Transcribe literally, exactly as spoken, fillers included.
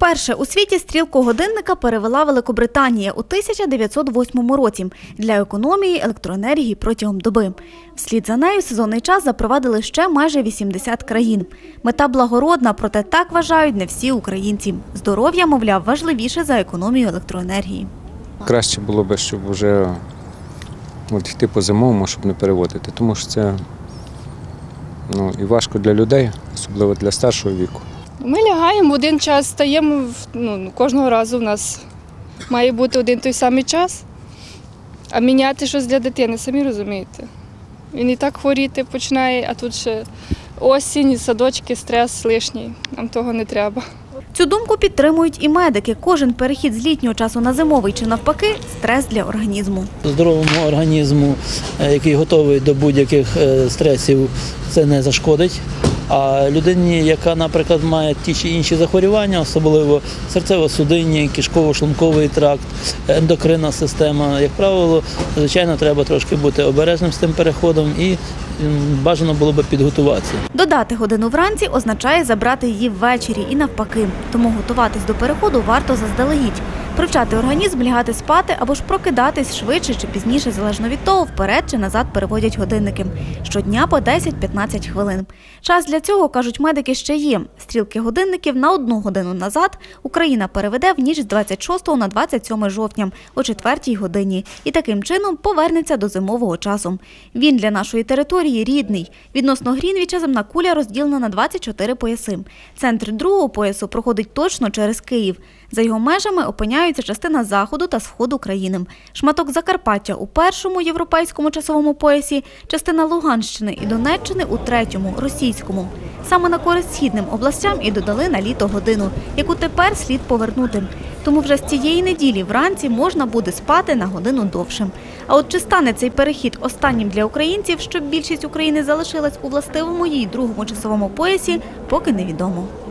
Вперше у світі стрілку годинника перевела Великобританія у тисяча дев'ятсот восьмому році для економії електроенергії протягом доби. Вслід за нею сезонний час запровадили ще майже вісімдесят країн. Мета благородна, проте так вважають не всі українці. Здоров'я, мовляв, важливіше за економію електроенергії. Краще було б, щоб вже от, йти по зимовому, щоб не переводити, тому що це ну, і важко для людей, особливо для старшого віку. Ми лягаємо в один час, стаємо, ну, кожного разу в нас має бути один той самий час, а міняти щось для дитини, самі розумієте. Він і так хворіти починає, а тут ще осінь, садочки, стрес лишній, нам того не треба. Цю думку підтримують і медики. Кожен перехід з літнього часу на зимовий чи навпаки – стрес для організму. Здоровому організму, який готовий до будь-яких стресів, це не зашкодить. А людині, яка, наприклад, має ті чи інші захворювання, особливо серцево-судинні, кишково-шлунковий тракт, ендокринна система, як правило, звичайно, треба трошки бути обережним з тим переходом і бажано було б підготуватися. Додати годину вранці означає забрати її ввечері і навпаки. Тому готуватись до переходу варто заздалегідь. Привчати організм лягати спати або ж прокидатись швидше чи пізніше, залежно від того, вперед чи назад переводять годинники. Щодня по десять-п'ятнадцять хвилин. Час для цього, кажуть медики, ще є. Стрілки годинників на одну годину назад Україна переведе в ніч з двадцять шостого на двадцять сьоме жовтня о четвертій годині. І таким чином повернеться до зимового часу. Він для нашої території рідний. Відносно Грінвіча земна куля розділена на двадцять чотири пояси. Центр другого поясу проходить точно через Київ. За його межами опиняються частина заходу та сходу країни. Шматок Закарпаття у першому європейському часовому поясі, частина Луганщини і Донеччини у третьому, російському. Саме на користь східним областям і додали на літо годину, яку тепер слід повернути. Тому вже з цієї неділі вранці можна буде спати на годину довше. А от чи стане цей перехід останнім для українців, щоб більшість України залишилась у властивому їй другому часовому поясі, поки невідомо.